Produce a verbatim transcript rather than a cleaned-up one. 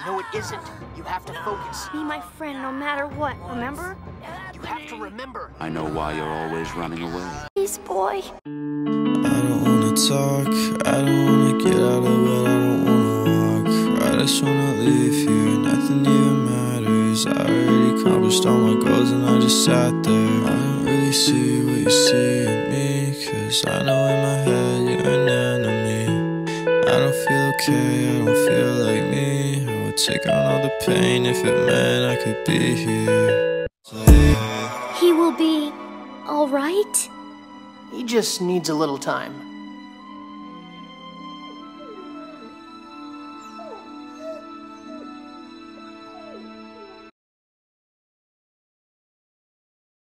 No, it isn't. You have to focus. Be my friend no matter what, remember? You have to remember. I know why you're always running away. Please, boy. I don't wanna talk, I don't wanna get out of bed, I don't wanna walk. I just wanna leave here, nothing even matters. I already accomplished all my goals and I just sat there. I don't really see what you see in me, cause I know in my head you're an enemy. I don't feel okay, I don't feel like me. I would take on all the pain if it meant I could be here. He will be alright? He just needs a little time.